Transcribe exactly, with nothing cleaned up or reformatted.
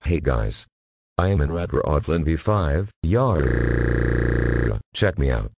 Hey guys. I am in Red Offline V five, yar. Check me out.